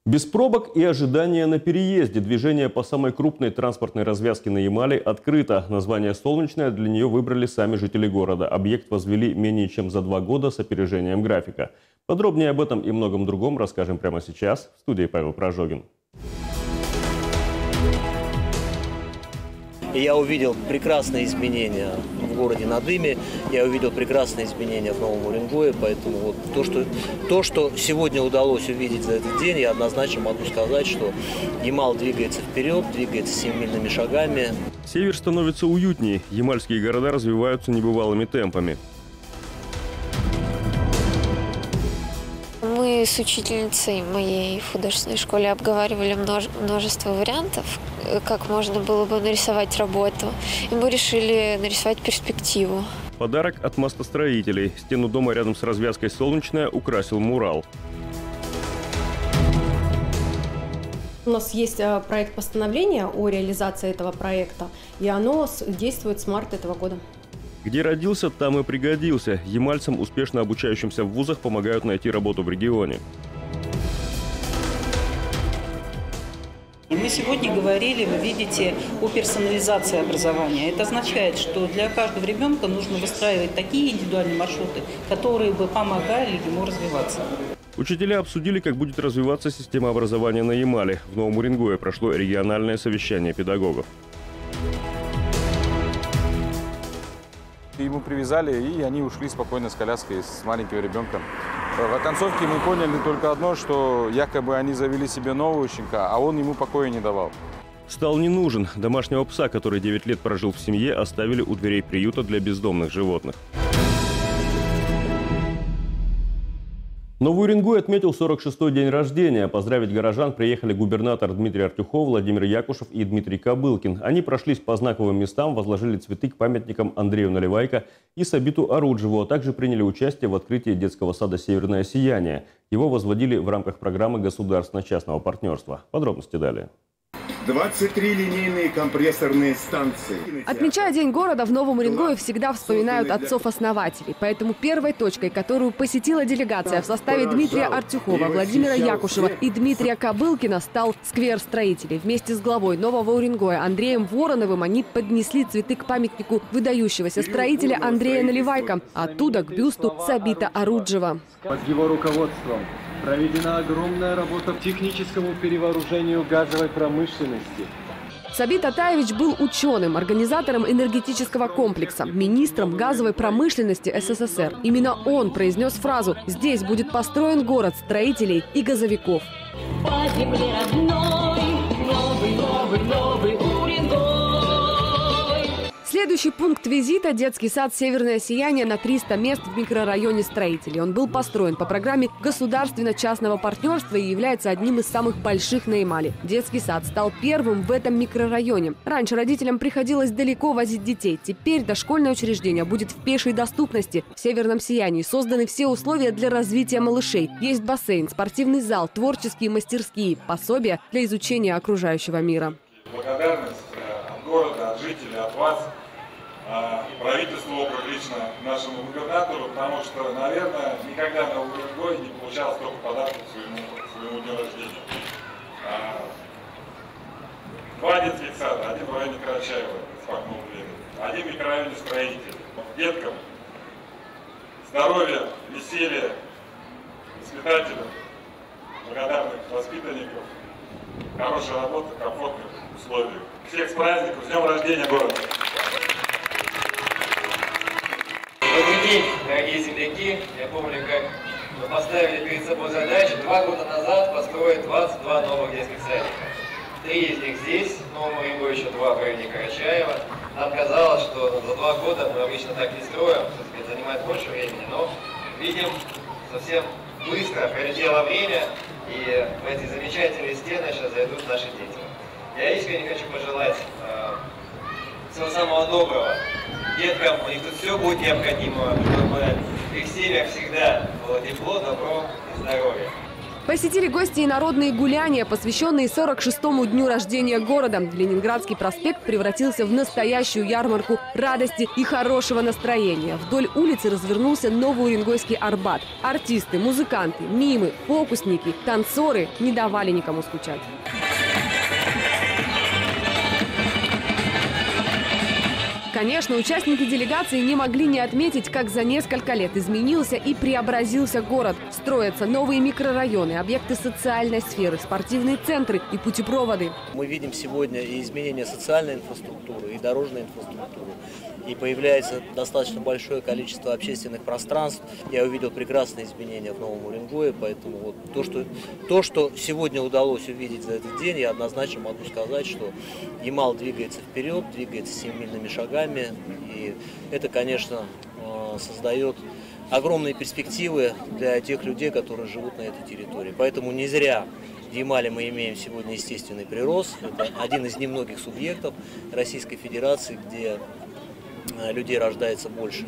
Без пробок и ожидания на переезде движение по самой крупной транспортной развязке на Ямале открыто. Название «Солнечное» для нее выбрали сами жители города. Объект возвели менее чем за 2 года с опережением графика. Подробнее об этом и многом другом расскажем прямо сейчас. В студии Павел Прожогин. И я увидел прекрасные изменения в городе Надыме, я увидел прекрасные изменения в Новом Уренгое, поэтому вот то, что сегодня удалось увидеть за этот день, я однозначно могу сказать, что Ямал двигается вперед, двигается семимильными шагами. Север становится уютнее, ямальские города развиваются небывалыми темпами. Мы с учительницей моей в художественной школе обговаривали множество вариантов, как можно было бы нарисовать работу. И мы решили нарисовать перспективу. Подарок от мостостроителей. Стену дома рядом с развязкой «Солнечная» украсил мурал. У нас есть проект постановления о реализации этого проекта, и оно действует с марта этого года. Где родился, там и пригодился. Ямальцам, успешно обучающимся в вузах, помогают найти работу в регионе. Мы сегодня говорили, вы видите, о персонализации образования. Это означает, что для каждого ребенка нужно выстраивать такие индивидуальные маршруты, которые бы помогали ему развиваться. Учителя обсудили, как будет развиваться система образования на Ямале. В Новом Уренгое прошло региональное совещание педагогов. Ему привязали, и они ушли спокойно с коляской, с маленьким ребенком. В оконцовке мы поняли только одно, что якобы они завели себе нового щенка, а он ему покоя не давал. Стал не нужен. Домашнего пса, который 9 лет прожил в семье, оставили у дверей приюта для бездомных животных. Новый Уренгой отметил 46-й день рождения. Поздравить горожан приехали губернатор Дмитрий Артюхов, Владимир Якушев и Дмитрий Кобылкин. Они прошлись по знаковым местам, возложили цветы к памятникам Андрею Наливайко и Сабиту Аруджеву, а также приняли участие в открытии детского сада «Северное сияние». Его возводили в рамках программы государственно-частного партнерства. Подробности далее. 23 линейные компрессорные станции. Отмечая День города, в Новом Уренгое всегда вспоминают отцов-основателей. Поэтому первой точкой, которую посетила делегация в составе Дмитрия Артюхова, Владимира Якушева и Дмитрия Кобылкина, стал сквер строителей. Вместе с главой Нового Уренгоя Андреем Вороновым они поднесли цветы к памятнику выдающегося строителя Андрея Наливайко, оттуда к бюсту Сабита Аруджева. Под его руководством проведена огромная работа по техническому перевооружению газовой промышленности. Сабит Атаевич был ученым, организатором энергетического комплекса, министром газовой промышленности СССР. Именно он произнес фразу «Здесь будет построен город строителей и газовиков». По земле родной, новый Уренгой. Следующий пункт визита – детский сад «Северное сияние» на 300 мест в микрорайоне строителей. Он был построен по программе государственно-частного партнерства и является одним из самых больших на Ямале. Детский сад стал первым в этом микрорайоне. Раньше родителям приходилось далеко возить детей. Теперь дошкольное учреждение будет в пешей доступности. В «Северном сиянии» созданы все условия для развития малышей. Есть бассейн, спортивный зал, творческие мастерские, пособия для изучения окружающего мира. Благодарность от города, от жителей, от вас, правительству округа, лично нашему губернатору, потому что, наверное, никогда на Уренгой не получал столько подарков к своему дню рождения. 2 детских сада, один в районе Карачаева, распахнул двери, один в микрорайоне строителей. Деткам здоровья, веселья, воспитателям, благодарных воспитанников, хорошей работы, комфортных условий. Всех с праздником, с днем рождения города! Добрый день, дорогие земляки. Я помню, как мы поставили перед собой задачу 2 года назад построить 22 новых детских садика. 3 из них здесь, в Новом Уренгое, еще 2 в районе Карачаева. Нам казалось, что за 2 года мы обычно так не строим, все-таки это занимает больше времени, но видим, совсем быстро пролетело время, и в эти замечательные стены сейчас зайдут наши дети. Я искренне хочу пожелать всего самого доброго деткам, у них тут все будет необходимо, чтобы их семьях всегда было тепло, добро и здоровье. Посетили гости и народные гуляния, посвященные 46-му дню рождения города. Ленинградский проспект превратился в настоящую ярмарку радости и хорошего настроения. Вдоль улицы развернулся новоуренгойский Арбат. Артисты, музыканты, мимы, фокусники, танцоры не давали никому скучать. Конечно, участники делегации не могли не отметить, как за несколько лет изменился и преобразился город. Строятся новые микрорайоны, объекты социальной сферы, спортивные центры и путепроводы. Мы видим сегодня и изменение социальной инфраструктуры, и дорожной инфраструктуры. И появляется достаточно большое количество общественных пространств. Я увидел прекрасные изменения в Новом Уренгое, поэтому вот то, что сегодня удалось увидеть за этот день, я однозначно могу сказать, что Ямал двигается вперед, двигается семимильными шагами. И это, конечно, создает огромные перспективы для тех людей, которые живут на этой территории. Поэтому не зря в Ямале мы имеем сегодня естественный прирост. Это один из немногих субъектов Российской Федерации, где людей рождается больше.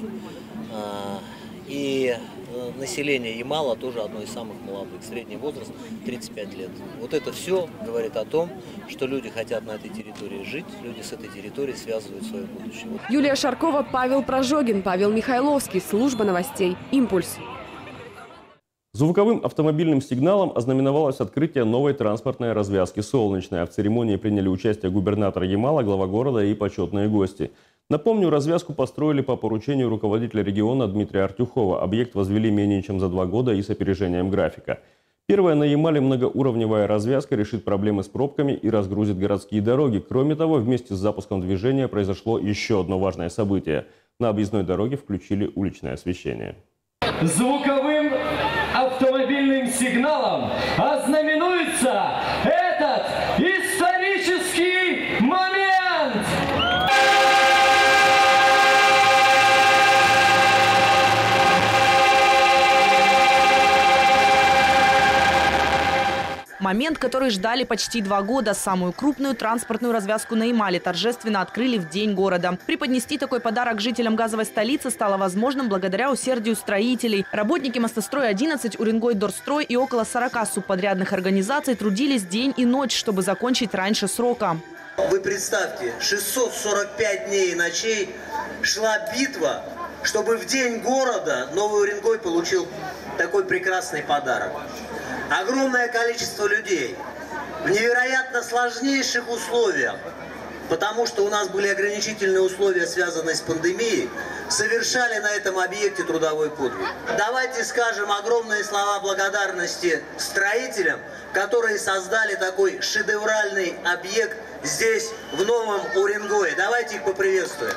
И население Ямала тоже одно из самых молодых. Средний возраст 35 лет. Вот это все говорит о том, что люди хотят на этой территории жить, люди с этой территорией связывают свое будущее. Юлия Шаркова, Павел Прожогин, Павел Михайловский. Служба новостей «Импульс». Звуковым автомобильным сигналом ознаменовалось открытие новой транспортной развязки «Солнечная». В церемонии приняли участие губернатор Ямала, глава города и почетные гости. Напомню, развязку построили по поручению руководителя региона Дмитрия Артюхова. Объект возвели менее чем за 2 года и с опережением графика. Первая на Ямале многоуровневая развязка решит проблемы с пробками и разгрузит городские дороги. Кроме того, вместе с запуском движения произошло еще одно важное событие. На объездной дороге включили уличное освещение. Звуковым автомобильным сигналом ознаменуется этот исторический момент! Момент, который ждали почти 2 года. Самую крупную транспортную развязку на Ямале торжественно открыли в День города. Преподнести такой подарок жителям газовой столицы стало возможным благодаря усердию строителей. Работники Мостострой-11, Уренгой-Дорстрой и около 40 субподрядных организаций трудились день и ночь, чтобы закончить раньше срока. Вы представьте, 645 дней и ночей шла битва, чтобы в День города Новый Уренгой получил такой прекрасный подарок. Огромное количество людей в невероятно сложнейших условиях, потому что у нас были ограничительные условия, связанные с пандемией, совершали на этом объекте трудовой подвиг. Давайте скажем огромные слова благодарности строителям, которые создали такой шедевральный объект здесь, в Новом Уренгое. Давайте их поприветствуем.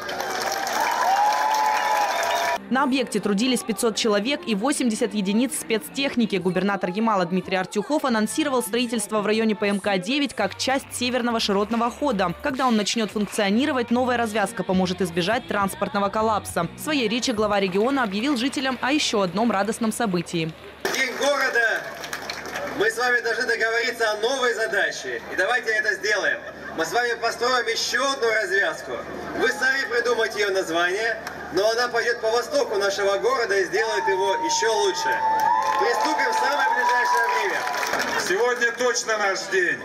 На объекте трудились 500 человек и 80 единиц спецтехники. Губернатор Ямала Дмитрий Артюхов анонсировал строительство в районе ПМК-9 как часть северного широтного хода. Когда он начнет функционировать, новая развязка поможет избежать транспортного коллапса. В своей речи глава региона объявил жителям о еще одном радостном событии. День города. Мы с вами должны договориться о новой задаче. И давайте это сделаем. Мы с вами построим еще одну развязку. Вы сами придумаете ее название, но она пойдет по востоку нашего города и сделает его еще лучше. Приступим в самое ближайшее время. Сегодня точно наш день.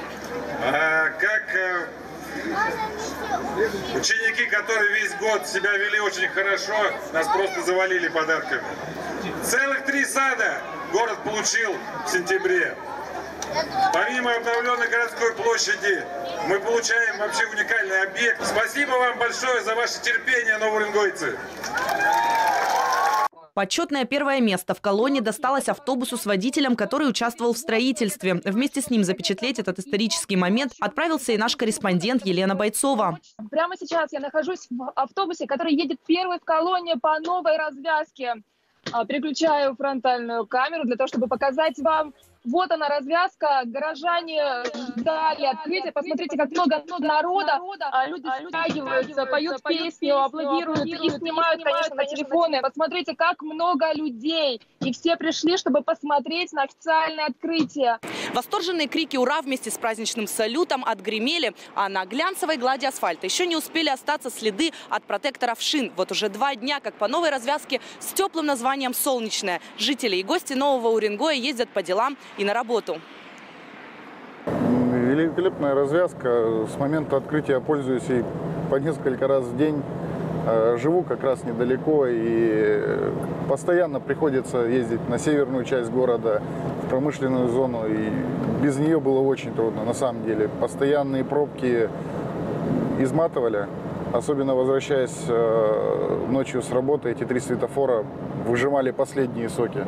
Как ученики, которые весь год себя вели очень хорошо, нас просто завалили подарками. Целых 3 сада город получил в сентябре. Помимо обновленной городской площади, мы получаем вообще уникальный объект. Спасибо вам большое за ваше терпение, новоуренгойцы. Почетное 1-е место в колонне досталось автобусу с водителем, который участвовал в строительстве. Вместе с ним запечатлеть этот исторический момент отправился и наш корреспондент Елена Бойцова. Прямо сейчас я нахожусь в автобусе, который едет первый в колонне по новой развязке. Переключаю фронтальную камеру для того, чтобы показать вам. Вот она, развязка. Горожане ждали открытия. Посмотрите, как много народа. Люди стягиваются, поют песню, аплодируют и снимают, конечно, на телефоны. Посмотрите, как много людей. И все пришли, чтобы посмотреть на официальное открытие. Восторженные крики «Ура!» вместе с праздничным салютом отгремели, а на глянцевой глади асфальта еще не успели остаться следы от протекторов шин. Вот уже 2 дня, как по новой развязке с теплым названием «Солнечная». Жители и гости Нового Уренгоя ездят по делам и на работу. Великолепная развязка. С момента открытия я пользуюсь ей по несколько раз в день. Живу как раз недалеко и постоянно приходится ездить на северную часть города, в промышленную зону. И без нее было очень трудно, на самом деле. Постоянные пробки изматывали. Особенно возвращаясь ночью с работы, эти 3 светофора выжимали последние соки.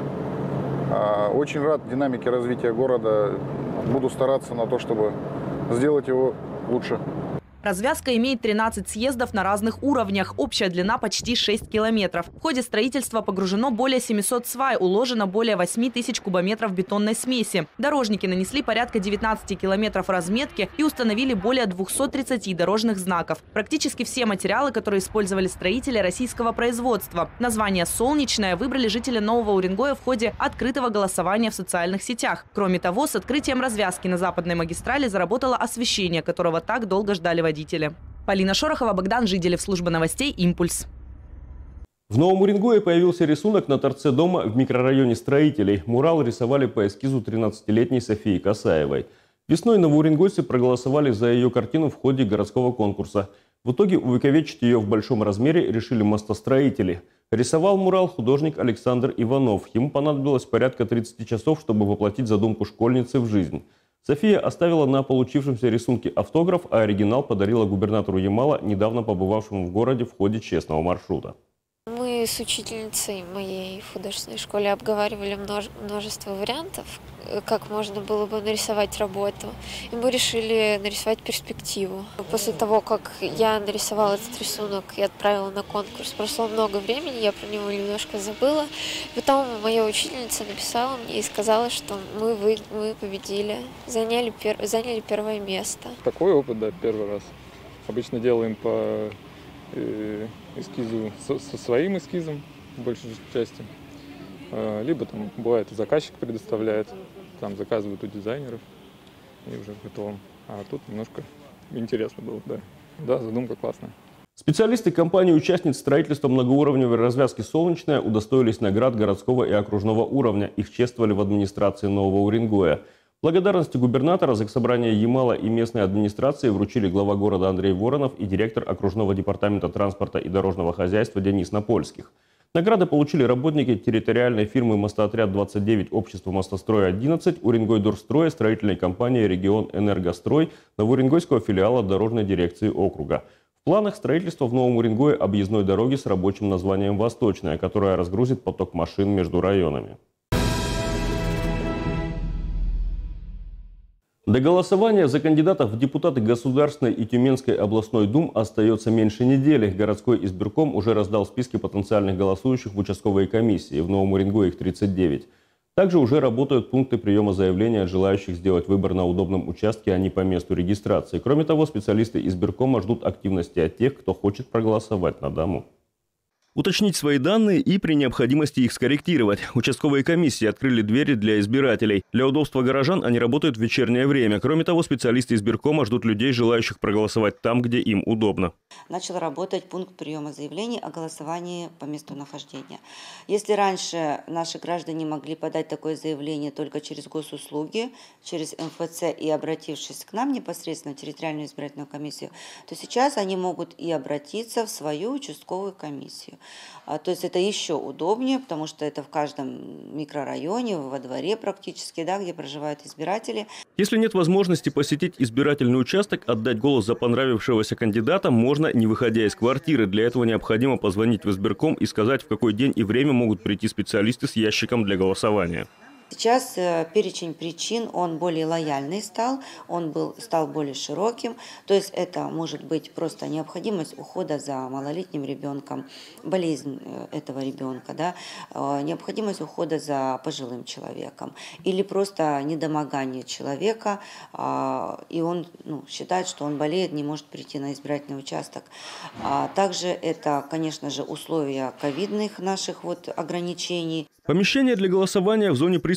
Очень рад динамике развития города. Буду стараться на то, чтобы сделать его лучше. Развязка имеет 13 съездов на разных уровнях. Общая длина почти 6 километров. В ходе строительства погружено более 700 свай, уложено более 8 тысяч кубометров бетонной смеси. Дорожники нанесли порядка 19 километров разметки и установили более 230 дорожных знаков. Практически все материалы, которые использовали строители, российского производства. Название «Солнечное» выбрали жители Нового Уренгоя в ходе открытого голосования в социальных сетях. Кроме того, с открытием развязки на западной магистрали заработало освещение, которого так долго ждали водители. Полина Шорохова, Богдан Жиделев, служба новостей «Импульс». В Новом Уренгое появился рисунок на торце дома в микрорайоне Строителей. Мурал рисовали по эскизу 13-летней Софии Касаевой. Весной новоуренгойцы проголосовали за ее картину в ходе городского конкурса. В итоге увековечить ее в большом размере решили мостостроители. Рисовал мурал художник Александр Иванов. Ему понадобилось порядка 30 часов, чтобы воплотить задумку школьницы в жизнь. София оставила на получившемся рисунке автограф, а оригинал подарила губернатору Ямала, недавно побывавшему в городе в ходе честного маршрута. Мы с учительницей моей в художественной школе обговаривали множество вариантов, как можно было бы нарисовать работу. И мы решили нарисовать перспективу. После того, как я нарисовала этот рисунок и отправила на конкурс, прошло много времени, я про него немножко забыла. Потом моя учительница написала мне и сказала, что мы победили, заняли первое место. Такой опыт, да, первый раз. Обычно делаем по эскизу со своим эскизом, в большей части. Либо там бывает заказчик предоставляет, там заказывают у дизайнеров и уже готовым. А тут немножко интересно было, да. Да, задумка классная. Специалисты компании-участниц строительства многоуровневой развязки «Солнечная» удостоились наград городского и окружного уровня. Их чествовали в администрации Нового Уренгоя. Благодарности губернатора Заксобрания Ямала и местной администрации вручили глава города Андрей Воронов и директор окружного департамента транспорта и дорожного хозяйства Денис Напольских. Награды получили работники территориальной фирмы «Мостоотряд-29», общества «Мостострой-11», Уренгойдорстроя, строительной компании «Регион Энергострой», новоуренгойского филиала дорожной дирекции округа. В планах строительства в Новом Уренгое объездной дороги с рабочим названием «Восточная», которая разгрузит поток машин между районами. До голосования за кандидатов в депутаты Государственной и Тюменской областной дум остается меньше недели. Городской избирком уже раздал списки потенциальных голосующих в участковые комиссии. В Новом Уренгое их 39. Также уже работают пункты приема заявления от желающих сделать выбор на удобном участке, а не по месту регистрации. Кроме того, специалисты избиркома ждут активности от тех, кто хочет проголосовать на дому. Уточнить свои данные и при необходимости их скорректировать. Участковые комиссии открыли двери для избирателей. Для удобства горожан они работают в вечернее время. Кроме того, специалисты избиркома ждут людей, желающих проголосовать там, где им удобно. Начал работать пункт приема заявлений о голосовании по месту нахождения. Если раньше наши граждане могли подать такое заявление только через госуслуги, через МФЦ и обратившись к нам непосредственно в территориальную избирательную комиссию, то сейчас они могут и обратиться в свою участковую комиссию. То есть это еще удобнее, потому что это в каждом микрорайоне, во дворе практически, да, где проживают избиратели. Если нет возможности посетить избирательный участок, отдать голос за понравившегося кандидата можно, не выходя из квартиры. Для этого необходимо позвонить в избирком и сказать, в какой день и время могут прийти специалисты с ящиком для голосования. Сейчас перечень причин, он более лояльный стал, стал более широким. То есть это может быть просто необходимость ухода за малолетним ребенком, болезнь этого ребенка, да, необходимость ухода за пожилым человеком или просто недомогание человека, и он считает, что он болеет, не может прийти на избирательный участок. Также это, конечно же, условия ковидных наших ограничений. Помещения для голосования в зоне пристани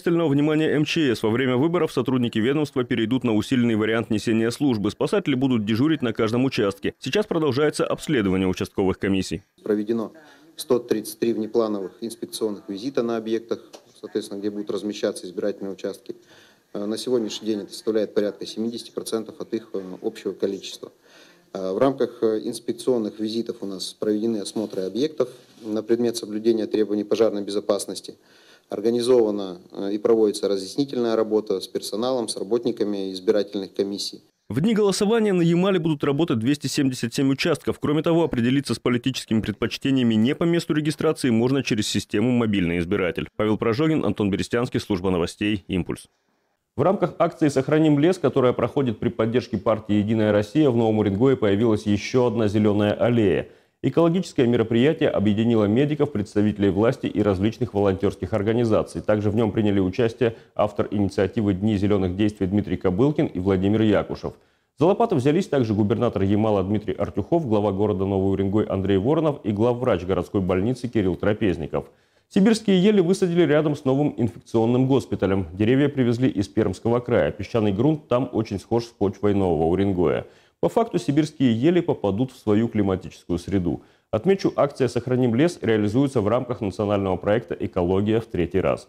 пристального внимания МЧС. Во время выборов сотрудники ведомства перейдут на усиленный вариант несения службы. Спасатели будут дежурить на каждом участке. Сейчас продолжается обследование участковых комиссий. Проведено 133 внеплановых инспекционных визита на объектах, соответственно, где будут размещаться избирательные участки. На сегодняшний день это составляет порядка 70% от их общего количества. В рамках инспекционных визитов у нас проведены осмотры объектов на предмет соблюдения требований пожарной безопасности. Организована и проводится разъяснительная работа с персоналом, с работниками избирательных комиссий. В дни голосования на Ямале будут работать 277 участков. Кроме того, определиться с политическими предпочтениями не по месту регистрации можно через систему «Мобильный избиратель». Павел Прожогин, Антон Берестянский, служба новостей «Импульс». В рамках акции «Сохраним лес», которая проходит при поддержке партии «Единая Россия», в Новом Уренгое появилась еще одна зеленая аллея. Экологическое мероприятие объединило медиков, представителей власти и различных волонтерских организаций. Также в нем приняли участие автор инициативы «Дни зеленых действий» Дмитрий Кобылкин и Владимир Якушев. За лопаты взялись также губернатор Ямала Дмитрий Артюхов, глава города Новый Уренгой Андрей Воронов и главврач городской больницы Кирилл Трапезников. Сибирские ели высадили рядом с новым инфекционным госпиталем. Деревья привезли из Пермского края. Песчаный грунт там очень схож с почвой Нового Уренгоя. По факту сибирские ели попадут в свою климатическую среду. Отмечу, акция «Сохраним лес» реализуется в рамках национального проекта «Экология в третий раз».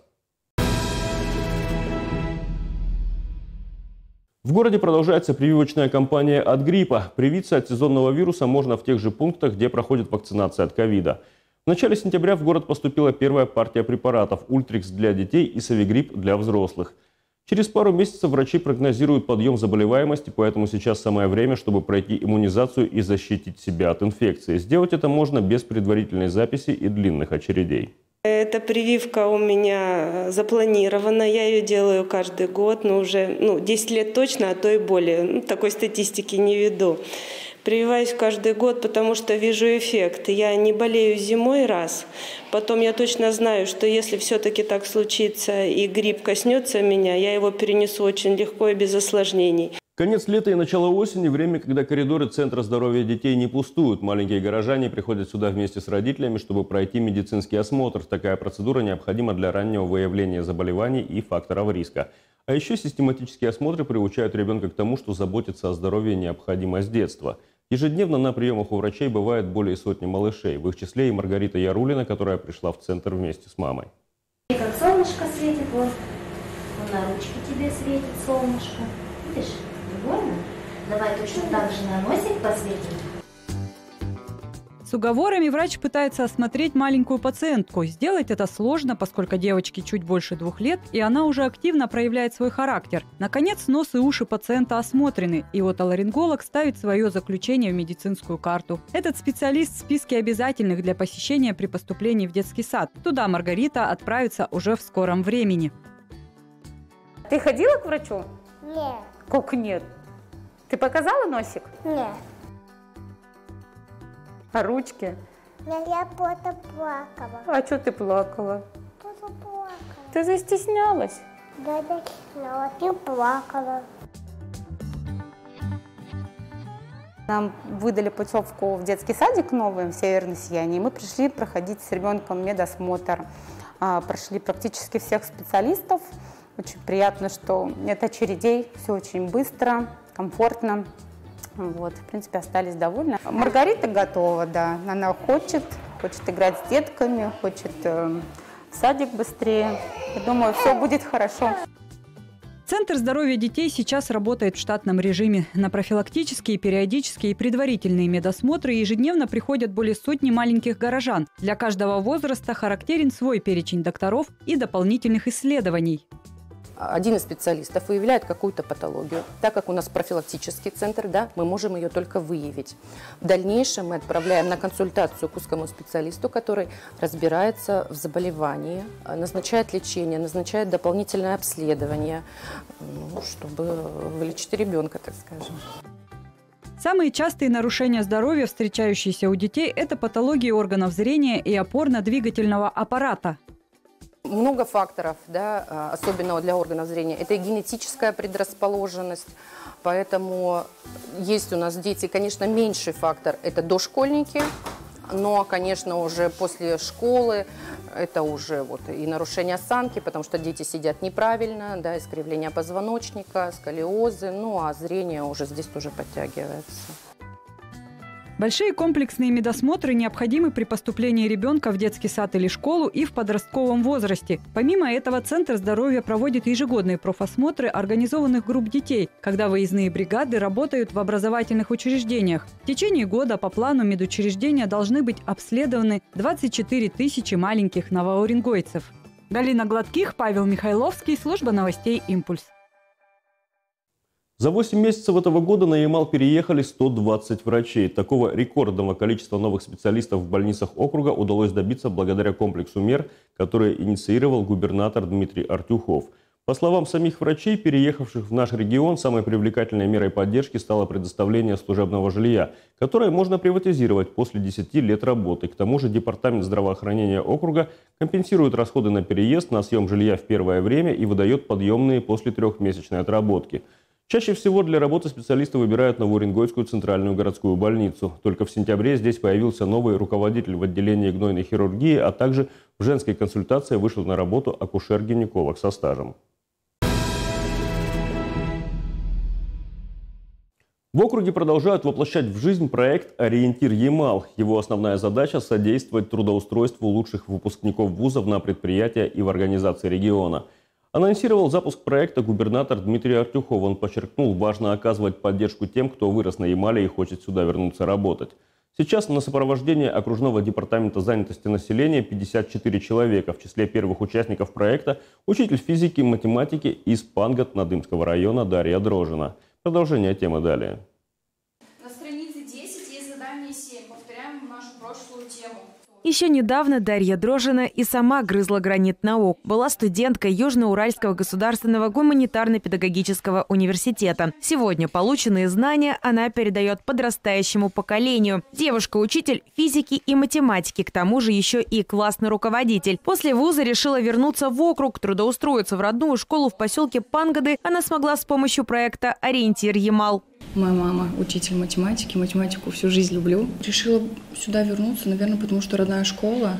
В городе продолжается прививочная кампания от гриппа. Привиться от сезонного вируса можно в тех же пунктах, где проходит вакцинация от ковида. В начале сентября в город поступила первая партия препаратов «Ультрикс» для детей и «Совигрипп» для взрослых. Через пару месяцев врачи прогнозируют подъем заболеваемости, поэтому сейчас самое время, чтобы пройти иммунизацию и защитить себя от инфекции. Сделать это можно без предварительной записи и длинных очередей. Эта прививка у меня запланирована, я ее делаю каждый год, но уже 10 лет точно, а то и более. Такой статистики не веду. Прививаюсь каждый год, потому что вижу эффект. Я не болею зимой раз. Потом я точно знаю, что если все-таки так случится и грипп коснется меня, я его перенесу очень легко и без осложнений. Конец лета и начало осени – время, когда коридоры Центра здоровья детей не пустуют. Маленькие горожане приходят сюда вместе с родителями, чтобы пройти медицинский осмотр. Такая процедура необходима для раннего выявления заболеваний и факторов риска. А еще систематические осмотры приучают ребенка к тому, что заботиться о здоровье необходимо с детства. Ежедневно на приемах у врачей бывает более сотни малышей. В их числе и Маргарита Ярулина, которая пришла в центр вместе с мамой. И как солнышко светит, вот на ручке тебе светит солнышко. Видишь, больно? Давай точно так же на носик посветим. С уговорами врач пытается осмотреть маленькую пациентку. Сделать это сложно, поскольку девочке чуть больше 2 лет, и она уже активно проявляет свой характер. Наконец, нос и уши пациента осмотрены, и отоларинголог ставит свое заключение в медицинскую карту. Этот специалист в списке обязательных для посещения при поступлении в детский сад. Туда Маргарита отправится уже в скором времени. Ты ходила к врачу? Нет. Как нет? Ты показала носик? Нет. А ручки? Я просто плакала. А что ты плакала? Просто плакала. Ты застеснялась? Да, застеснялась и плакала. Нам выдали путевку в детский садик новый в Северное Сияние. Мы пришли проходить с ребенком медосмотр. Прошли практически всех специалистов. Очень приятно, что нет очередей, все очень быстро, комфортно. Вот, в принципе, остались довольны. Маргарита готова, да. Она хочет играть с детками, хочет в садик быстрее. Я думаю, все будет хорошо. Центр здоровья детей сейчас работает в штатном режиме. На профилактические, периодические и предварительные медосмотры ежедневно приходят более сотни маленьких горожан. Для каждого возраста характерен свой перечень докторов и дополнительных исследований. Один из специалистов выявляет какую-то патологию. Так как у нас профилактический центр, да, мы можем ее только выявить. В дальнейшем мы отправляем на консультацию к узкому специалисту, который разбирается в заболевании, назначает лечение, назначает дополнительное обследование, чтобы вылечить ребенка, так скажем. Самые частые нарушения здоровья, встречающиеся у детей, это патологии органов зрения и опорно-двигательного аппарата. Много факторов, да, особенно для органов зрения. Это и генетическая предрасположенность, поэтому есть у нас дети, конечно, меньший фактор – это дошкольники, но, конечно, уже после школы это уже вот и нарушение осанки, потому что дети сидят неправильно, да, искривление позвоночника, сколиозы, ну а зрение уже здесь тоже подтягивается. Большие комплексные медосмотры необходимы при поступлении ребенка в детский сад или школу и в подростковом возрасте. Помимо этого, Центр здоровья проводит ежегодные профосмотры организованных групп детей, когда выездные бригады работают в образовательных учреждениях. В течение года по плану медучреждения должны быть обследованы 24 тысячи маленьких новоуренгойцев. Галина Гладких, Павел Михайловский, служба новостей «Импульс». За 8 месяцев этого года на Ямал переехали 120 врачей. Такого рекордного количества новых специалистов в больницах округа удалось добиться благодаря комплексу мер, которые инициировал губернатор Дмитрий Артюхов. По словам самих врачей, переехавших в наш регион, самой привлекательной мерой поддержки стало предоставление служебного жилья, которое можно приватизировать после 10 лет работы. К тому же Департамент здравоохранения округа компенсирует расходы на переезд, на съем жилья в первое время и выдает подъемные после 3-месячной отработки. Чаще всего для работы специалисты выбирают Новоуренгойскую центральную городскую больницу. Только в сентябре здесь появился новый руководитель в отделении гнойной хирургии, а также в женской консультации вышел на работу акушер-гинеколог со стажем. В округе продолжают воплощать в жизнь проект «Ориентир Ямал». Его основная задача – содействовать трудоустройству лучших выпускников вузов на предприятия и в организации региона. Анонсировал запуск проекта губернатор Дмитрий Артюхов. Он подчеркнул, важно оказывать поддержку тем, кто вырос на Ямале и хочет сюда вернуться работать. Сейчас на сопровождении окружного департамента занятости населения 54 человека. В числе первых участников проекта учитель физики и математики из Пангат Надымского района Дарья Дрожина. Продолжение темы далее. На странице 10 есть задание 7. Повторяем нашу прошлую тему. Еще недавно Дарья Дрожина и сама грызла гранит наук. Была студенткой Южноуральского государственного гуманитарно-педагогического университета. Сегодня полученные знания она передает подрастающему поколению. Девушка-учитель физики и математики, к тому же еще и классный руководитель. После вуза решила вернуться в округ, трудоустроиться в родную школу в поселке Пангады. Она смогла с помощью проекта «Ориентир Ямал». Моя мама учитель математики, математику всю жизнь люблю. Решила сюда вернуться, наверное, потому что родная школа,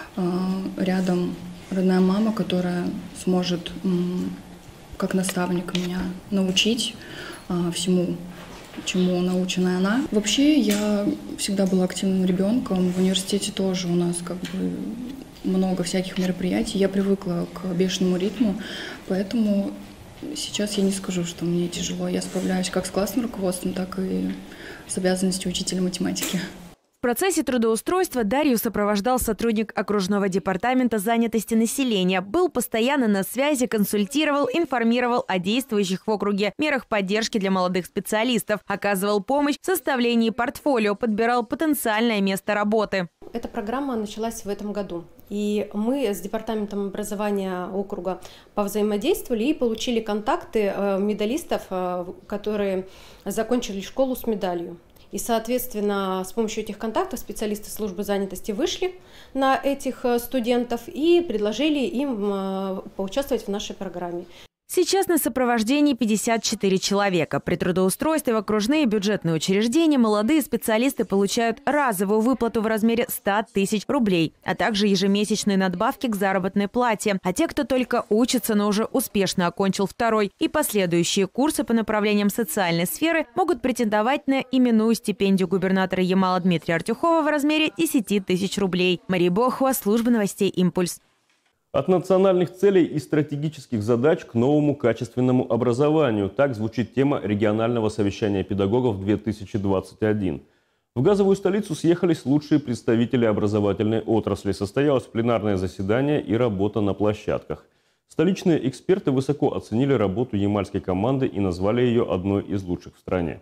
рядом родная мама, которая сможет как наставник меня научить всему, чему научена она. Вообще я всегда была активным ребенком, в университете тоже у нас как бы много всяких мероприятий. Я привыкла к бешеному ритму, поэтому сейчас я не скажу, что мне тяжело. Я справляюсь как с классным руководством, так и с обязанностью учителя математики. В процессе трудоустройства Дарью сопровождал сотрудник окружного департамента занятости населения. Был постоянно на связи, консультировал, информировал о действующих в округе мерах поддержки для молодых специалистов, оказывал помощь в составлении портфолио, подбирал потенциальное место работы. Эта программа началась в этом году. И мы с департаментом образования округа повзаимодействовали и получили контакты медалистов, которые закончили школу с медалью. И, соответственно, с помощью этих контактов специалисты службы занятости вышли на этих студентов и предложили им поучаствовать в нашей программе. Сейчас на сопровождении 54 человека. При трудоустройстве в окружные бюджетные учреждения молодые специалисты получают разовую выплату в размере 100 тысяч рублей, а также ежемесячные надбавки к заработной плате. А те, кто только учится, но уже успешно окончил второй и последующие курсы по направлениям социальной сферы, могут претендовать на именную стипендию губернатора Ямала Дмитрия Артюхова в размере 10 тысяч рублей. Мария Бохова, служба новостей «Импульс». От национальных целей и стратегических задач к новому качественному образованию. Так звучит тема регионального совещания педагогов 2021. В газовую столицу съехались лучшие представители образовательной отрасли. Состоялось пленарное заседание и работа на площадках. Столичные эксперты высоко оценили работу ямальской команды и назвали ее одной из лучших в стране.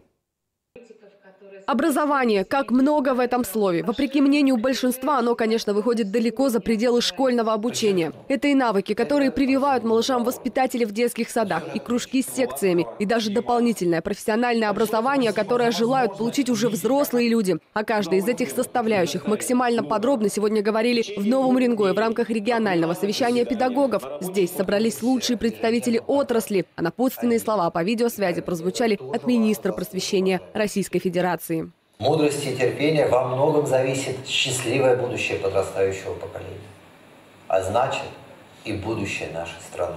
Образование. Как много в этом слове. Вопреки мнению большинства, оно, конечно, выходит далеко за пределы школьного обучения. Это и навыки, которые прививают малышам воспитатели в детских садах, и кружки с секциями, и даже дополнительное профессиональное образование, которое желают получить уже взрослые люди. О каждой из этих составляющих максимально подробно сегодня говорили в Новом Уренгое в рамках регионального совещания педагогов. Здесь собрались лучшие представители отрасли, а напутственные слова по видеосвязи прозвучали от министра просвещения Российской Федерации. мудрости и терпения во многом зависит счастливое будущее подрастающего поколения, а значит и будущее нашей страны.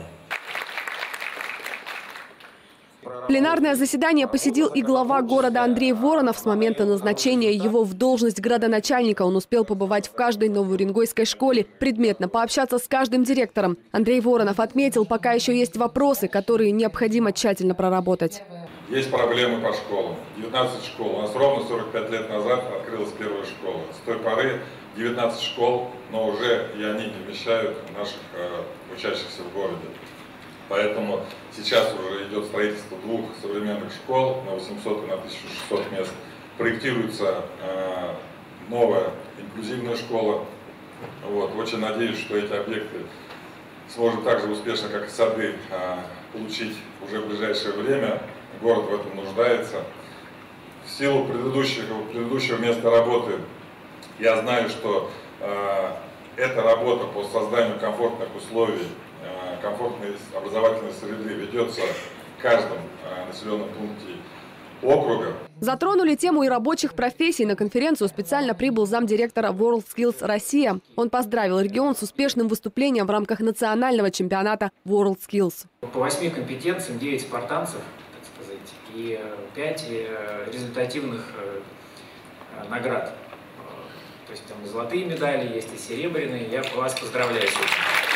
Пленарное заседание посетил и глава города Андрей Воронов. С момента назначения его в должность градоначальника он успел побывать в каждой новоуренгойской школе, предметно пообщаться с каждым директором. Андрей Воронов отметил, пока еще есть вопросы, которые необходимо тщательно проработать. Есть проблемы по школам. 19 школ. У нас ровно 45 лет назад открылась первая школа. С той поры 19 школ, но уже и они не вмещают наших учащихся в городе. Поэтому сейчас уже идет строительство 2 современных школ на 800 и на 1600 мест. Проектируется новая инклюзивная школа. Вот. Очень надеюсь, что эти объекты сможем так же успешно, как и сады, получить уже в ближайшее время. Город в этом нуждается. В силу предыдущего места работы я знаю, что эта работа по созданию комфортных условий, комфортной образовательной среды ведется в каждом населенном пункте округа. Затронули тему и рабочих профессий. На конференцию специально прибыл замдиректора WorldSkills Россия. Он поздравил регион с успешным выступлением в рамках национального чемпионата WorldSkills. По 8 компетенциям 9 спартанцев, так сказать, и 5 результативных наград. То есть там золотые медали есть и серебряные. Я вас поздравляю с этим.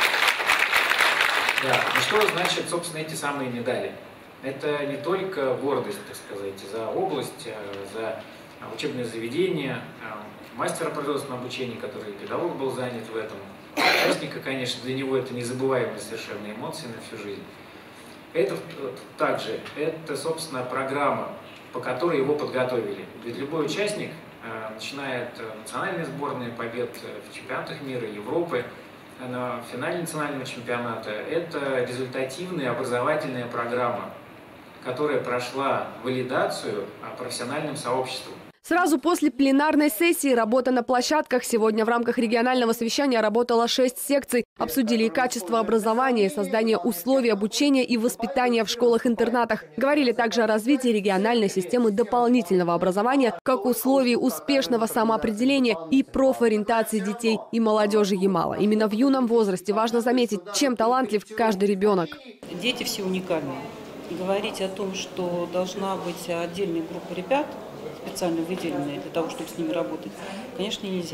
Да. Ну что значит, собственно, эти самые медали? Это не только гордость, так сказать, за область, за учебное заведение, мастера производственного обучения, который педагог был занят в этом, участника, конечно, для него это незабываемые совершенно эмоции на всю жизнь. Это также, это, собственно, программа, по которой его подготовили. Ведь любой участник, начиная от национальной сборной, побед в чемпионатах мира, Европы, на финале национального чемпионата, это результативная образовательная программа, которая прошла валидацию профессиональным сообществом. Сразу после пленарной сессии работа на площадках. Сегодня в рамках регионального совещания работало 6 секций. Обсудили и качество образования, и создание условий обучения и воспитания в школах-интернатах. Говорили также о развитии региональной системы дополнительного образования, как условий успешного самоопределения и профориентации детей и молодежи Ямала. Именно в юном возрасте важно заметить, чем талантлив каждый ребенок. Дети все уникальны. Говорить о том, что должна быть отдельная группа ребят, специально выделенные для того, чтобы с ними работать, конечно, нельзя.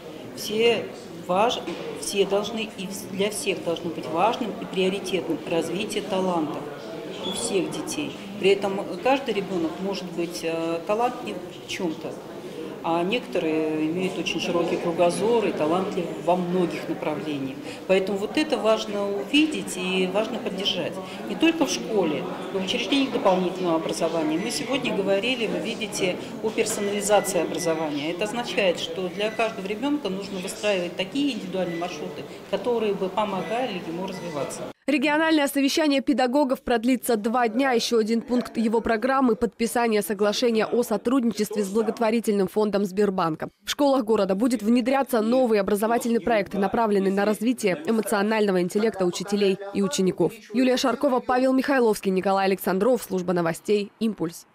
Все должны, и для всех должно быть важным и приоритетным развитие талантов у всех детей. При этом каждый ребенок может быть талантлив в чем-то, а некоторые имеют очень широкий кругозор и талантливы во многих направлениях. Поэтому вот это важно увидеть и важно поддержать. Не только в школе, но и в учреждениях дополнительного образования. Мы сегодня говорили, вы видите, о персонализации образования. Это означает, что для каждого ребенка нужно выстраивать такие индивидуальные маршруты, которые бы помогали ему развиваться. Региональное совещание педагогов продлится 2 дня. Еще один пункт его программы – подписание соглашения о сотрудничестве с благотворительным фондом Сбербанка. В школах города будет внедряться новый образовательный проект, направленный на развитие эмоционального интеллекта учителей и учеников. Юлия Шаркова, Павел Михайловский, Николай Александров. Служба новостей «Импульс».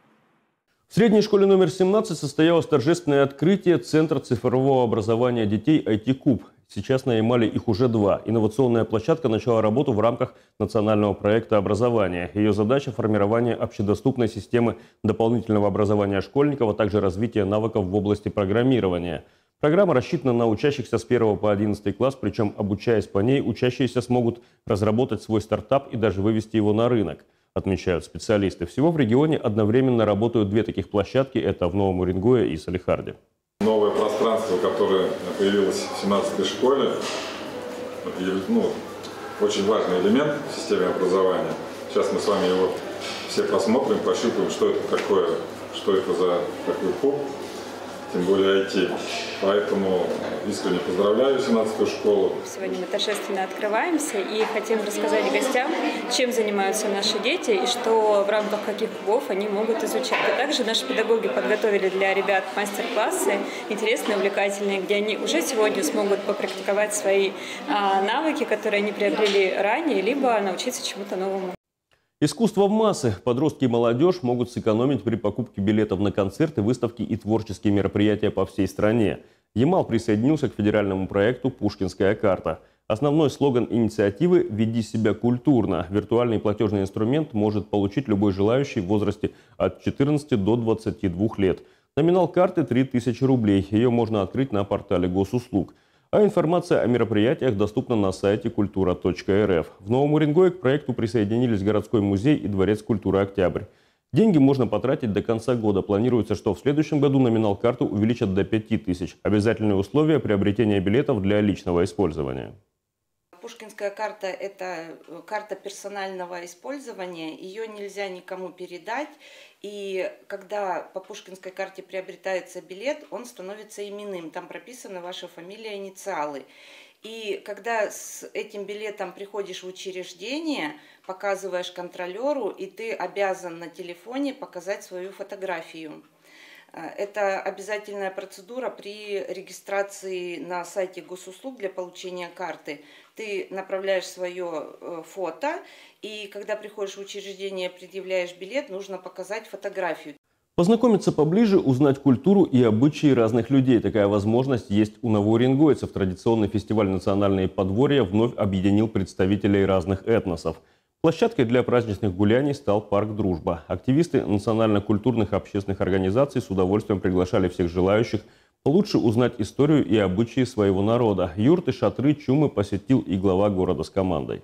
В средней школе номер 17 состоялось торжественное открытие Центра цифрового образования детей IT-Куб. Сейчас на Ямале их уже 2. Инновационная площадка начала работу в рамках национального проекта образования. Ее задача – формирование общедоступной системы дополнительного образования школьников, а также развитие навыков в области программирования. Программа рассчитана на учащихся с 1 по 11 класс, причем, обучаясь по ней, учащиеся смогут разработать свой стартап и даже вывести его на рынок, отмечают специалисты. Всего в регионе одновременно работают 2 таких площадки – это в Новом Уренгое и Салехарде. Новое пространство, которое появилось в 17-й школе, очень важный элемент в системе образования. Сейчас мы с вами его все посмотрим, пощупаем, что это такое, что это за такой куб, тем более IT. Поэтому искренне поздравляю 17-ю школу. Сегодня мы торжественно открываемся и хотим рассказать гостям, чем занимаются наши дети и что в рамках каких кубов они могут изучать. А также наши педагоги подготовили для ребят мастер-классы интересные, увлекательные, где они уже сегодня смогут попрактиковать свои навыки, которые они приобрели ранее, либо научиться чему-то новому. Искусство в массы. Подростки и молодежь могут сэкономить при покупке билетов на концерты, выставки и творческие мероприятия по всей стране. Ямал присоединился к федеральному проекту «Пушкинская карта». Основной слоган инициативы «Веди себя культурно». Виртуальный платежный инструмент может получить любой желающий в возрасте от 14 до 22 лет. Номинал карты – 3000 рублей. Ее можно открыть на портале госуслуг. А информация о мероприятиях доступна на сайте kultura.rf. В Новом Уренгое к проекту присоединились городской музей и дворец культуры «Октябрь». Деньги можно потратить до конца года. Планируется, что в следующем году номинал карты увеличат до 5000. Обязательные условия приобретения билетов для личного использования. Пушкинская карта – это карта персонального использования, ее нельзя никому передать, и когда по Пушкинской карте приобретается билет, он становится именным, там прописаны ваша фамилия, инициалы. И когда с этим билетом приходишь в учреждение, показываешь контролеру, и ты обязан на телефоне показать свою фотографию. Это обязательная процедура при регистрации на сайте госуслуг для получения карты. Ты направляешь свое фото, и когда приходишь в учреждение, предъявляешь билет, нужно показать фотографию. Познакомиться поближе, узнать культуру и обычаи разных людей. Такая возможность есть у новоуренгойцев. Традиционный фестиваль «Национальные подворья» вновь объединил представителей разных этносов. Площадкой для праздничных гуляний стал парк «Дружба». Активисты национально-культурных общественных организаций с удовольствием приглашали всех желающих получше узнать историю и обычаи своего народа. Юрты, шатры, чумы посетил и глава города с командой.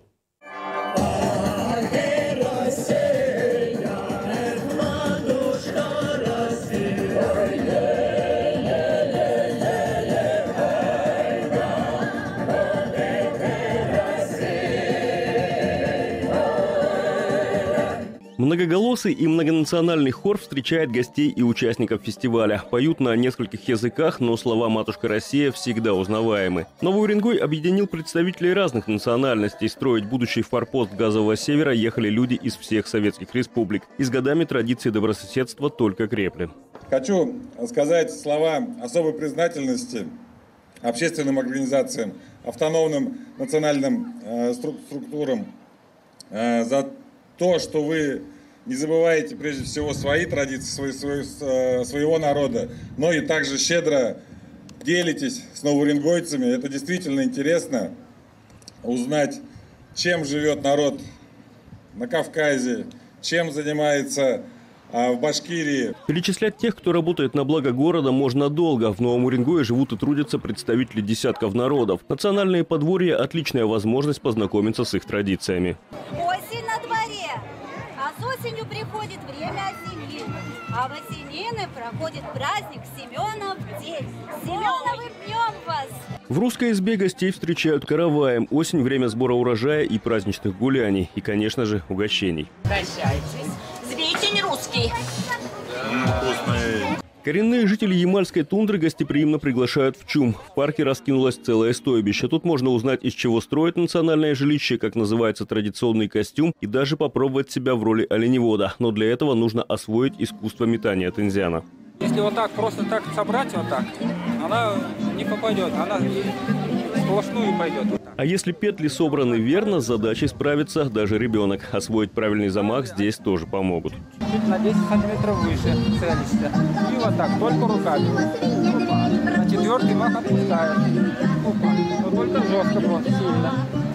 Многоголосый и многонациональный хор встречает гостей и участников фестиваля. Поют на нескольких языках, но слова «Матушка Россия» всегда узнаваемы. Новый Уренгой объединил представителей разных национальностей. Строить будущий форпост газового севера ехали люди из всех советских республик. И с годами традиции добрососедства только крепли. Хочу сказать слова особой признательности общественным организациям, автономным национальным структурам за то, что вы не забываете прежде всего свои традиции, своего народа, но и также щедро делитесь с новоуренгойцами. Это действительно интересно узнать, чем живет народ на Кавказе, чем занимается в Башкирии. Перечислять тех, кто работает на благо города, можно долго. В Новом Уренгое живут и трудятся представители десятков народов. Национальные подворья – отличная возможность познакомиться с их традициями. Осень на дворе, а с осенью приходит время осенин, а в осенины проходит праздник Семенов день. С Семеновым днем вас! В русской избе гостей встречают караваем. Осень – время сбора урожая и праздничных гуляний. И, конечно же, угощений. Прощайтесь. Зверь русский. Коренные жители ямальской тундры гостеприимно приглашают в ЧУМ. В парке раскинулось целое стойбище. Тут можно узнать, из чего строят национальное жилище, как называется традиционный костюм, и даже попробовать себя в роли оленевода. Но для этого нужно освоить искусство метания тензиана. Если вот так, просто так собрать вот так, она не попадет, она сплошную пойдет. А если петли собраны верно, с задачей справится даже ребенок. Освоить правильный замах здесь тоже помогут. Чуть на 10 сантиметров выше целишься. И вот так, только руками. Опа. На четвертый мах отпускаешь. Опа. Но только жестко просто, сильно.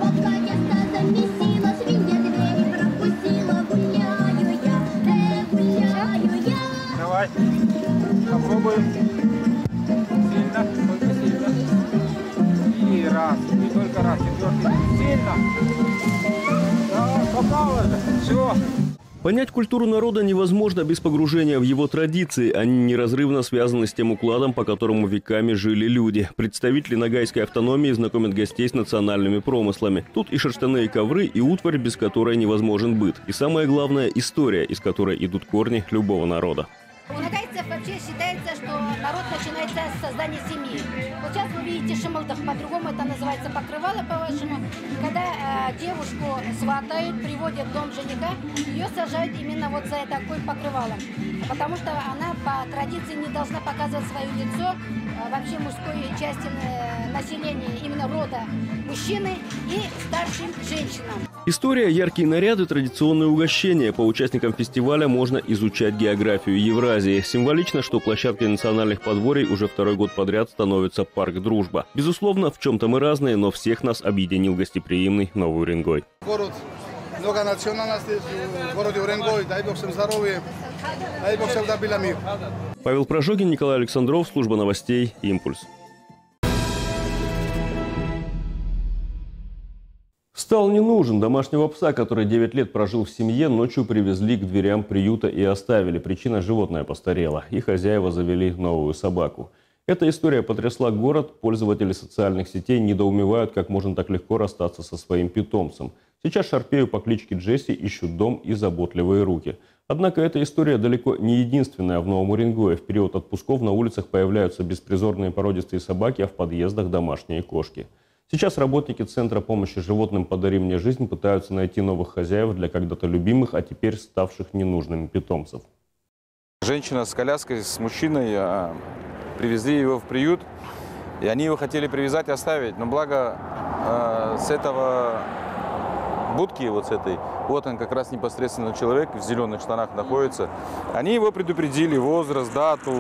Давай. Попробуем. Сильно, только сильно. И раз, и только раз, четвертый. Сильно. Да, попало же. Все. Понять культуру народа невозможно без погружения в его традиции. Они неразрывно связаны с тем укладом, по которому веками жили люди. Представители ногайской автономии знакомят гостей с национальными промыслами. Тут и шерстяные ковры, и утварь, без которой невозможен быт. И самое главное – история, из которой идут корни любого народа. У ногайцев вообще считается, что народ начинается с создания семьи. Вот сейчас вы видите шимылдах, по-другому это называется покрывало, по-вашему. Когда девушку сватают, приводят в дом жениха, ее сажают именно вот за такой покрывалом. Потому что она по традиции не должна показывать свое лицо вообще мужской части населения, именно рода мужчины и старшим женщинам. История, яркие наряды, традиционные угощения. По участникам фестиваля можно изучать географию Евразии. Символично, что площадкой национальных подворий уже второй год подряд становится парк «Дружба». Безусловно, в чем-то мы разные, но всех нас объединил гостеприимный Новый Уренгой. Город многонациональности, в городе Уренгой, дай Бог всем здоровья, дай Бог всем добила мир. Павел Прожогин, Николай Александров, служба новостей «Импульс». Стал не нужен. Домашнего пса, который 9 лет прожил в семье, ночью привезли к дверям приюта и оставили. Причина – животное постарело. И хозяева завели новую собаку. Эта история потрясла город. Пользователи социальных сетей недоумевают, как можно так легко расстаться со своим питомцем. Сейчас Шарпею по кличке Джесси ищут дом и заботливые руки. Однако эта история далеко не единственная в Новом Уренгое. В период отпусков на улицах появляются беспризорные породистые собаки, а в подъездах домашние кошки. Сейчас работники Центра помощи животным «Подари мне жизнь» пытаются найти новых хозяев для когда-то любимых, а теперь ставших ненужными питомцев. Женщина с коляской, с мужчиной привезли его в приют, и они его хотели привязать и оставить. Но благо с этого будки, вот с этой, вот он как раз непосредственно человек в зеленых штанах находится. Они его предупредили, возраст, дату,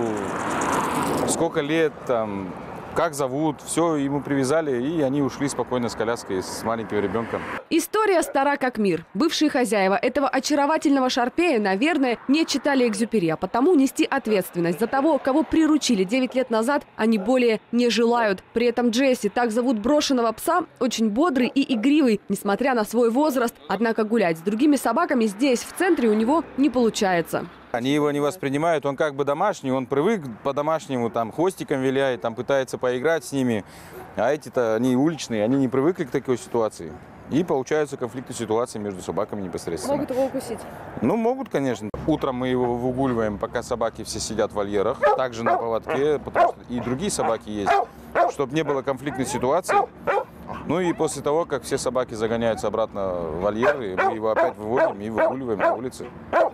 сколько лет там. Как зовут, все, ему привязали, и они ушли спокойно с коляской, с маленьким ребенком. История стара как мир. Бывшие хозяева этого очаровательного Шарпея, наверное, не читали Экзюпери, а потому нести ответственность за того, кого приручили 9 лет назад, они более не желают. При этом Джесси, так зовут брошенного пса, очень бодрый и игривый, несмотря на свой возраст. Однако гулять с другими собаками здесь, в центре, у него не получается. Они его не воспринимают, он как бы домашний, он привык по-домашнему, там хвостиком виляет, там пытается поиграть с ними. А эти-то, они уличные, они не привыкли к такой ситуации. И получаются конфликты ситуации между собаками непосредственно. Могут его укусить? Ну, могут, конечно. Утром мы его выгуливаем, пока собаки все сидят в вольерах, также на поводке, потому что и другие собаки есть, чтобы не было конфликтной ситуации. Ну и после того, как все собаки загоняются обратно в вольеры, мы его опять выводим и выгуливаем на улице.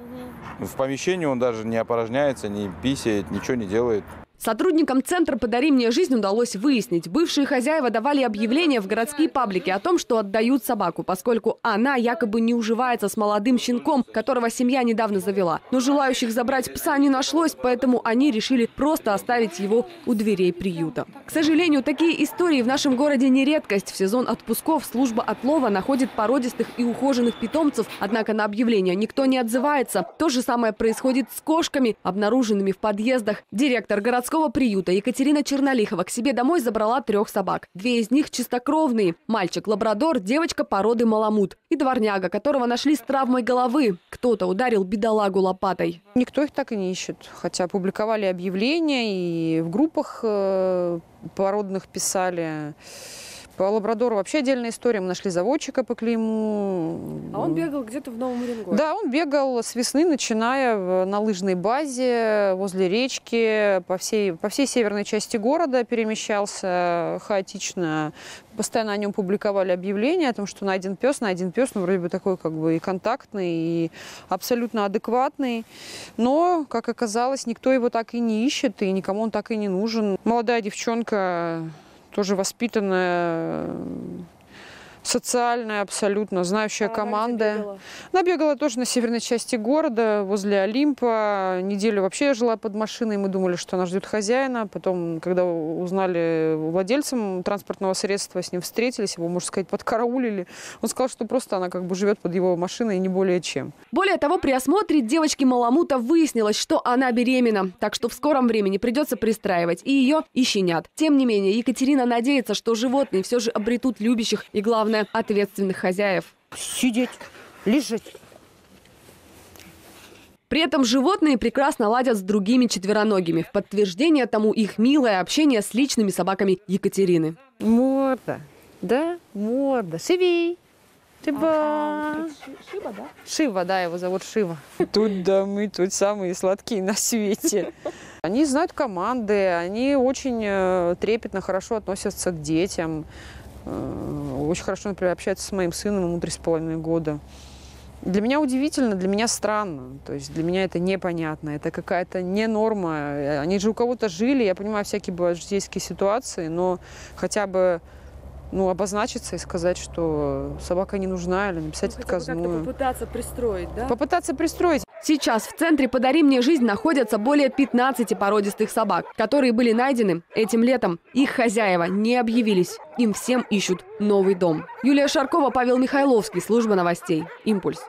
В помещении он даже не опорожняется, не писает, ничего не делает. Сотрудникам Центра «Подари мне жизнь» удалось выяснить. Бывшие хозяева давали объявления в городские паблики о том, что отдают собаку, поскольку она якобы не уживается с молодым щенком, которого семья недавно завела. Но желающих забрать пса не нашлось, поэтому они решили просто оставить его у дверей приюта. К сожалению, такие истории в нашем городе не редкость. В сезон отпусков служба отлова находит породистых и ухоженных питомцев, однако на объявления никто не отзывается. То же самое происходит с кошками, обнаруженными в подъездах. Директор городского приюта Екатерина Чернолихова к себе домой забрала 3 собак. 2 из них чистокровные. Мальчик-лабрадор, девочка породы маламут. И дворняга, которого нашли с травмой головы. Кто-то ударил бедолагу лопатой. Никто их так и не ищет. Хотя публиковали объявления и в группах породных писали. По лабрадору вообще отдельная история. Мы нашли заводчика по клейму. А он бегал где-то в Новом Уренгое? Да, он бегал с весны, начиная на лыжной базе, возле речки, по всей северной части города перемещался хаотично. Постоянно о нем публиковали объявления о том, что найден пес, ну, вроде бы такой как бы и контактный, и абсолютно адекватный. Но, как оказалось, никто его так и не ищет, и никому он так и не нужен. Молодая девчонка, тоже воспитанная, социальная абсолютно, знающая команда. Она бегала тоже на северной части города, возле Олимпа. Неделю вообще жила под машиной. Мы думали, что она ждет хозяина. Потом, когда узнали владельцем транспортного средства, с ним встретились, его, можно сказать, подкараулили. Он сказал, что просто она как бы живет под его машиной и не более чем. Более того, при осмотре девочки маламута выяснилось, что она беременна. Так что в скором времени придется пристраивать и ее, и щенят. Тем не менее, Екатерина надеется, что животные все же обретут любящих и, главное, ответственных хозяев. Сидеть, лежать. При этом животные прекрасно ладят с другими четвероногими. В подтверждение тому их милое общение с личными собаками Екатерины. Морда, да, морда. Шиви. Шиба, да? Шива, да, его зовут Шива. Тут да, мы тут самые сладкие на свете. Они знают команды, они очень трепетно, хорошо относятся к детям. Очень хорошо, например, общаются с моим сыном, ему 3,5 года. Для меня удивительно, для меня странно. То есть для меня это непонятно, это какая-то не норма. Они же у кого-то жили, я понимаю, всякие бывают житейские ситуации, но хотя бы обозначиться и сказать, что собака не нужна, или написать отказную. Попытаться пристроить, да? Попытаться пристроить. Сейчас в центре «Подари мне жизнь» находятся более 15 породистых собак, которые были найдены этим летом. Их хозяева не объявились. Им всем ищут новый дом. Юлия Шаркова, Павел Михайловский, служба новостей «Импульс».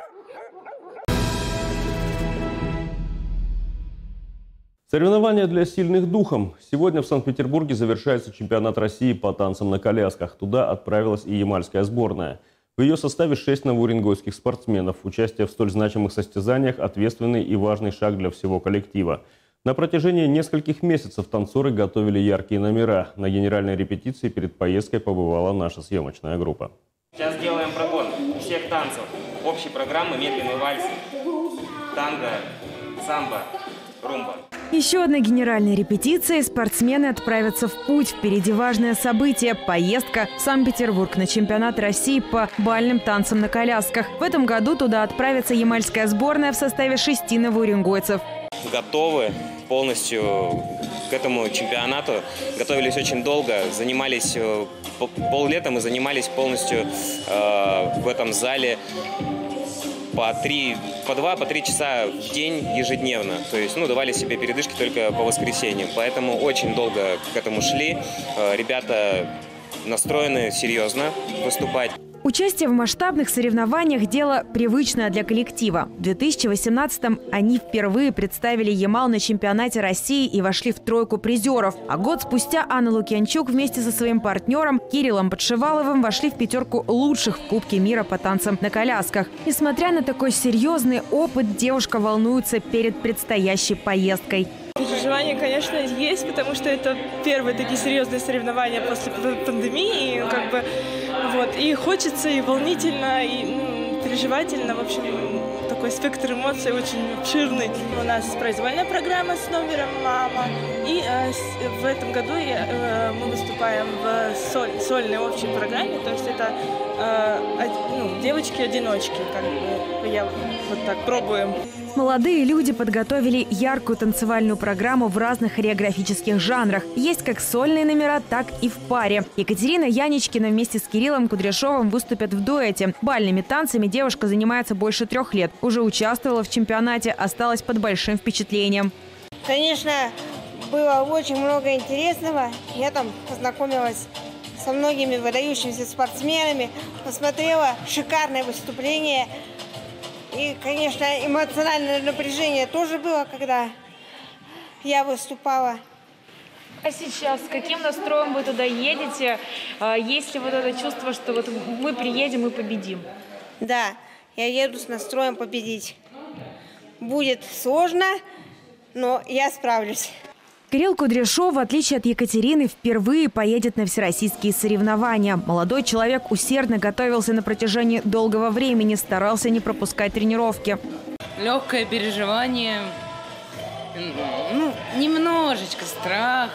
Соревнования для сильных духом. Сегодня в Санкт-Петербурге завершается чемпионат России по танцам на колясках. Туда отправилась и ямальская сборная. В ее составе 6 новоуренгойских спортсменов. Участие в столь значимых состязаниях – ответственный и важный шаг для всего коллектива. На протяжении нескольких месяцев танцоры готовили яркие номера. На генеральной репетиции перед поездкой побывала наша съемочная группа. Сейчас делаем прогон всех танцев. Общей программы медленный вальс, танго, самбо, румба. Еще одна генеральная репетиция, и спортсмены отправятся в путь. Впереди важное событие – поездка в Санкт-Петербург на чемпионат России по бальным танцам на колясках. В этом году туда отправится ямальская сборная в составе 6 новоуренгойцев. Готовы полностью к этому чемпионату. Готовились очень долго, занимались поллета, мы занимались полностью в этом зале. По 2-3 часа в день ежедневно. То есть, давали себе передышки только по воскресеньям. Поэтому очень долго к этому шли. Ребята настроены серьезно выступать. Участие в масштабных соревнованиях – дело привычное для коллектива. В 2018-м они впервые представили Ямал на чемпионате России и вошли в тройку призеров. А год спустя Анна Лукьянчук вместе со своим партнером Кириллом Подшиваловым вошли в 5 лучших в Кубке мира по танцам на колясках. Несмотря на такой серьезный опыт, девушка волнуется перед предстоящей поездкой. Переживания, конечно, есть, потому что это первые такие серьезные соревнования после пандемии. И хочется, и волнительно, и переживательно. В общем, такой спектр эмоций очень обширный. У нас произвольная программа с номером «Мама». И в этом году мы выступаем в сольной общей программе. То есть это девочки-одиночки. Вот так пробуем. Молодые люди подготовили яркую танцевальную программу в разных хореографических жанрах. Есть как сольные номера, так и в паре. Екатерина Яничкина вместе с Кириллом Кудряшовым выступят в дуэте. Бальными танцами девушка занимается больше 3 лет. Уже участвовала в чемпионате, осталась под большим впечатлением. Конечно, было очень много интересного. Я там познакомилась со многими выдающимися спортсменами, посмотрела шикарное выступление. И, конечно, эмоциональное напряжение тоже было, когда я выступала. А сейчас с каким настроем вы туда едете? Есть ли вот это чувство, что вот мы приедем и победим? Да, я еду с настроем победить. Будет сложно, но я справлюсь. Кирилл Кудряшов, в отличие от Екатерины, впервые поедет на всероссийские соревнования. Молодой человек усердно готовился на протяжении долгого времени, старался не пропускать тренировки. Легкое переживание, немножечко страх.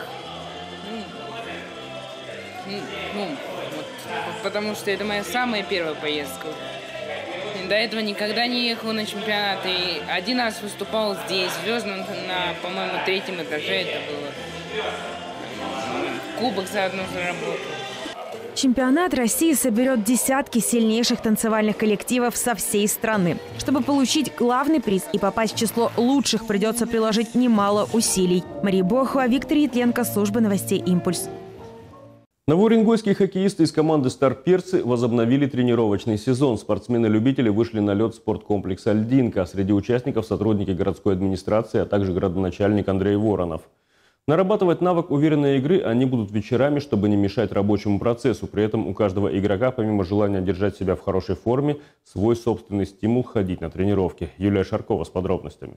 Потому что это моя самая первая поездка. До этого никогда не ехала на чемпионат. И один раз выступал здесь, в Звездном, по-моему, 3-м этаже это было. Кубок заодно заработал. Чемпионат России соберет десятки сильнейших танцевальных коллективов со всей страны. Чтобы получить главный приз и попасть в число лучших, придется приложить немало усилий. Мария Бохова, Виктор Ятленко, служба новостей «Импульс». Новоуренгойские хоккеисты из команды «Старперцы» возобновили тренировочный сезон. Спортсмены-любители вышли на лед спорткомплекса «Льдинка». Среди участников сотрудники городской администрации, а также градоначальник Андрей Воронов. Нарабатывать навык уверенной игры они будут вечерами, чтобы не мешать рабочему процессу. При этом у каждого игрока, помимо желания держать себя в хорошей форме, свой собственный стимул ходить на тренировки. Юлия Шаркова с подробностями.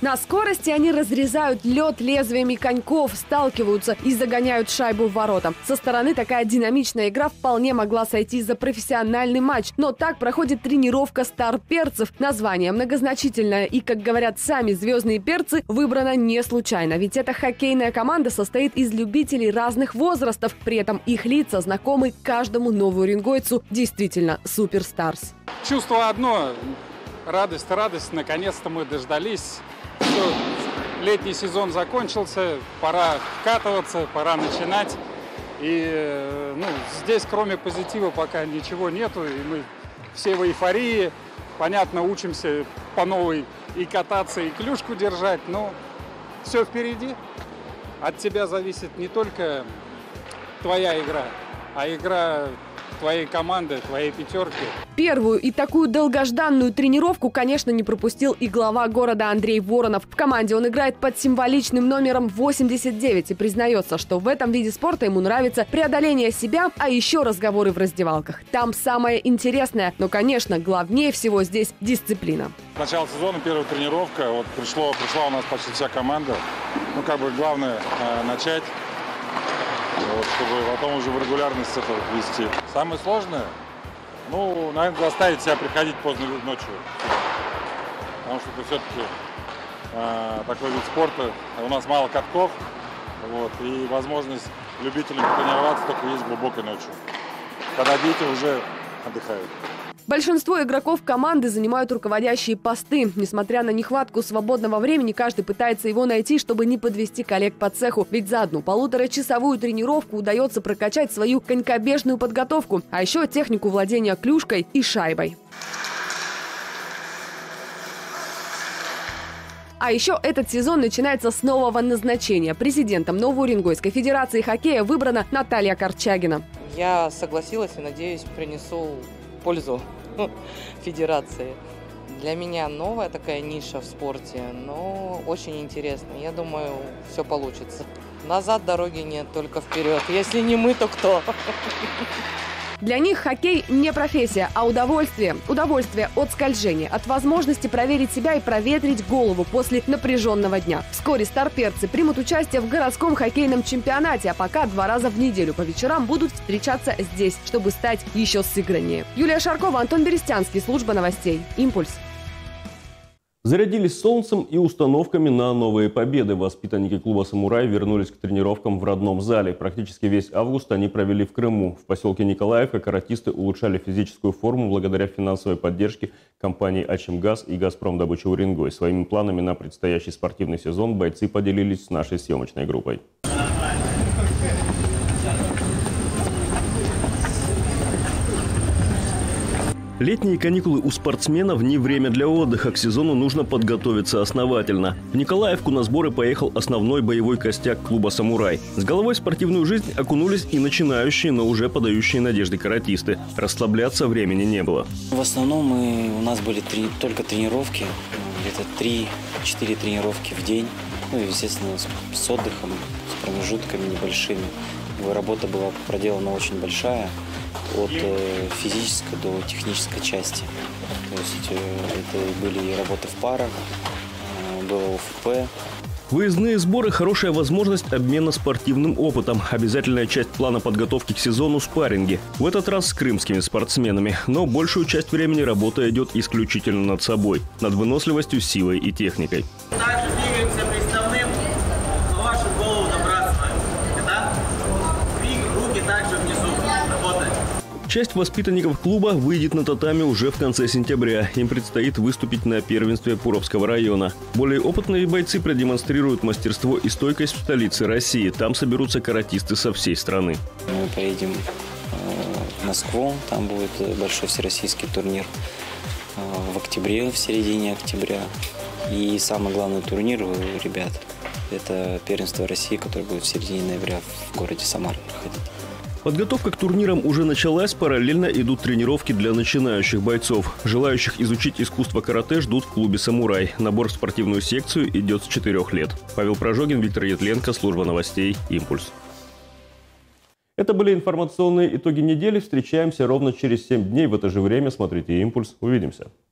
На скорости они разрезают лед лезвиями коньков, сталкиваются и загоняют шайбу в ворота. Со стороны такая динамичная игра вполне могла сойти за профессиональный матч. Но так проходит тренировка старперцев. Название многозначительное и, как говорят сами звездные перцы, выбрано не случайно. Ведь эта хоккейная команда состоит из любителей разных возрастов. При этом их лица знакомы каждому новоуренгойцу. Действительно, суперстарс. Чувство одно. Радость. Наконец-то мы дождались. Все, летний сезон закончился. Пора вкатываться, пора начинать. И здесь, кроме позитива, пока ничего нету. И мы все в эйфории. Понятно, учимся по новой и кататься, и клюшку держать. Но все впереди. От тебя зависит не только твоя игра, а игра твоей команды, твоей пятерки. Первую и такую долгожданную тренировку, конечно, не пропустил и глава города Андрей Воронов. В команде он играет под символичным номером 89 и признается, что в этом виде спорта ему нравится преодоление себя, а еще разговоры в раздевалках. Там самое интересное, но, конечно, главнее всего здесь дисциплина. Начало сезона, первая тренировка, вот пришла у нас почти вся команда. Главное начать. Чтобы потом уже в регулярность это вести. Самое сложное, наверное, заставить себя приходить поздно ночью. Потому что это все-таки такой вид спорта. У нас мало катков, и возможность любителям потренироваться только есть глубокой ночью, когда дети уже отдыхают. Большинство игроков команды занимают руководящие посты. Несмотря на нехватку свободного времени, каждый пытается его найти, чтобы не подвести коллег по цеху. Ведь за одну полуторачасовую тренировку удается прокачать свою конькобежную подготовку, а еще технику владения клюшкой и шайбой. А еще этот сезон начинается с нового назначения. Президентом Новоуренгойской федерации хоккея выбрана Наталья Корчагина. Я согласилась и, надеюсь, принесу пользу федерации. Для меня новая такая ниша в спорте, но очень интересно. Я думаю, все получится. Назад дороги нет, только вперед. Если не мы, то кто? Для них хоккей не профессия, а удовольствие. Удовольствие от скольжения, от возможности проверить себя и проветрить голову после напряженного дня. Вскоре старперцы примут участие в городском хоккейном чемпионате, а пока 2 раза в неделю по вечерам будут встречаться здесь, чтобы стать еще сыграннее. Юлия Шаркова, Антон Берестянский, служба новостей «Импульс». Зарядились солнцем и установками на новые победы. Воспитанники клуба «Самурай» вернулись к тренировкам в родном зале. Практически весь август они провели в Крыму. В поселке Николаевка каратисты улучшали физическую форму благодаря финансовой поддержке компаний «Ачимгаз» и «Газпром добыча Уренгой». Своими планами на предстоящий спортивный сезон бойцы поделились с нашей съемочной группой. Летние каникулы у спортсменов не время для отдыха. К сезону нужно подготовиться основательно. В Николаевку на сборы поехал основной боевой костяк клуба «Самурай». С головой в спортивную жизнь окунулись и начинающие, но уже подающие надежды каратисты. Расслабляться времени не было. В основном у нас были только тренировки, где-то 3-4 тренировки в день. Естественно, с отдыхом, с промежутками небольшими. Работа была проделана очень большая. От физической до технической части. То есть это были и работы в парах, было ОФП. Выездные сборы – хорошая возможность обмена спортивным опытом. Обязательная часть плана подготовки к сезону – спарринги. В этот раз с крымскими спортсменами. Но большую часть времени работа идет исключительно над собой. Над выносливостью, силой и техникой. Также двигаемся приставным, на вашу голову забрасываем. Да? Руки также внизу. Работаем. Часть воспитанников клуба выйдет на татами уже в конце сентября. Им предстоит выступить на первенстве Пуровского района. Более опытные бойцы продемонстрируют мастерство и стойкость в столице России. Там соберутся каратисты со всей страны. Мы поедем в Москву. Там будет большой всероссийский турнир в октябре, в середине октября. И самый главный турнир у ребят – это первенство России, которое будет в середине ноября в городе Самара проходить. Подготовка к турнирам уже началась, параллельно идут тренировки для начинающих бойцов. Желающих изучить искусство карате ждут в клубе «Самурай». Набор в спортивную секцию идет с 4 лет. Павел Прожогин, Виктор Ятленко, служба новостей «Импульс». Это были информационные итоги недели. Встречаемся ровно через 7 дней. В это же время смотрите «Импульс». Увидимся.